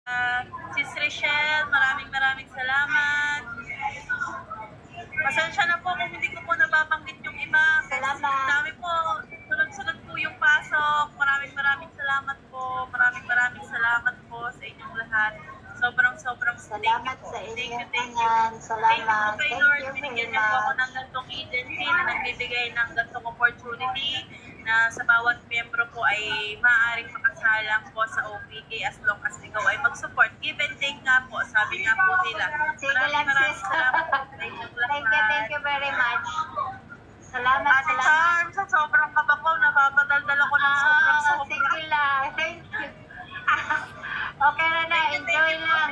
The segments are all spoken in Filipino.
Sis Richelle, maraming salamat. Pasensya na po kung hindi ko po nababanggit yung iba. Salamat. Dami po, sunod-sunod po yung pasok. Maraming salamat po. Maraming salamat po sa inyong lahat. Sobrang salamat sa inyong thank you. Salamat. Thank you kay Lord. Binigyan niyo po ako ng gantong agency na nagbibigay ng gantong opportunity na sa bawat miyembro po ay maaaring makasalang po sa OPK as long as ikaw ay mag-support. Give and take nga po, sabi nga po nila. Maraming salamat po sa inyong lahat. Thank you very much. Salamat. Ate Charm, sa sobrang kababaw, napapadaldal ako ng sobrang. Sige lang. Thank you. Okay na. Enjoy lang.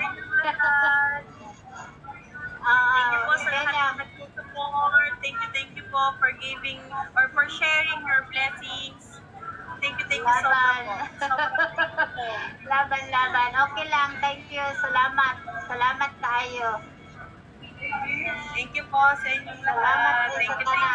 Thank you po sa lahat na nag-support. Thank you po for giving or for sharing your blessings. Thank you so much po. Laban. Okay lang. Thank you. Salamat tayo. Thank you po sa inyong lahat. Thank you po.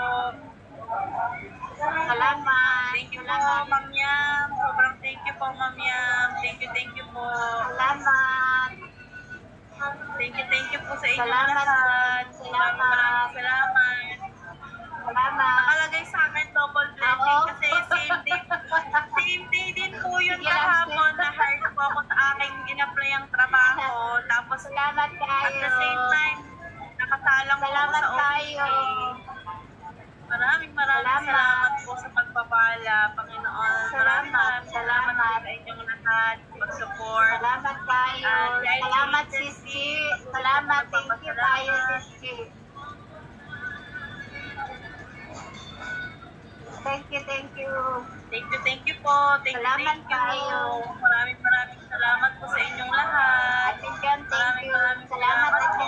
Salamat. Thank you po, Ma'am Yam. Sobrang thank you po, Ma'am Yam. Thank you po. Salamat. Thank you po sa inyong lahat. Maraming salamat. Nakalagay sa amin double blessing kasi same day din po yun kahapon na hard po ako sa aking in-apply ang trabaho. Tapos salamat kayo. At the same time, nakasalang po sa tayo. Maraming salamat po sa pagpapala, Panginoon. Maraming salamat sa inyong lahat, pag-support. Salamat tayo. Salamat, Siski. Salamat. Thank you tayo, Siski. Thank you. Thank you po. Salamat tayo. Maraming salamat po sa inyong lahat. Maraming salamat po.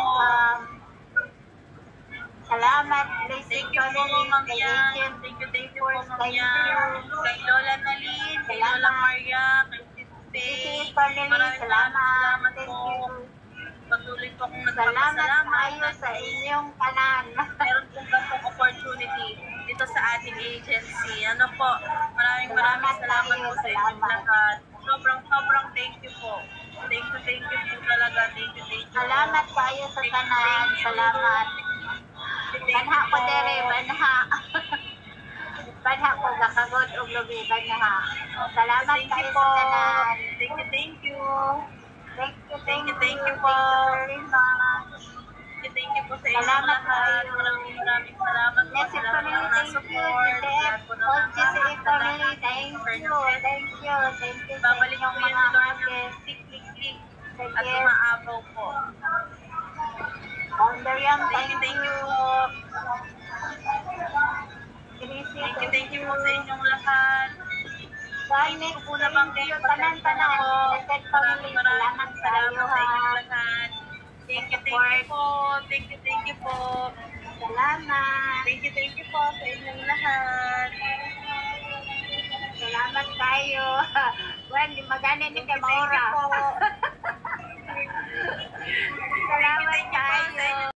Salamat. Thank you po, Ma'am Yan. Thank you po, Ma'am Yan. Kay Lola Nalin, kay Lola Maria, kay Sis Faye. Maraming salamat po. Patuloy po akong nagpapasalamat. Salamat tayo sa inyong kanan. Meron pong gantong opportunity dito sa ating agency. Ano po, maraming salamat po sa inyong lahat. Sobrang thank you po. Thank you po talaga. Thank you. Salamat tayo sa kanan. Salamat. Banha ko dere, banha. Banha ko kakagod og lubi, banha. Salamat tayo sa kanan. Thank you. Thank you po. Very much. Thank you po sa inyong lahat. Maraming salamat po sa lahat ng nasupport. Thank you. Babalik po yun ni Lord yung click. At umaabaw po. Thank you. Thank you po sa inyong lahat. Hindi ko po nabanggit Tanan. Maraming salamat sa inyong lahat. Thank you po. Thank you po. Salamat. Thank you po sa inyong lahat. Salamat tayo. Well, magana ni kay Maura. Salamat tayo.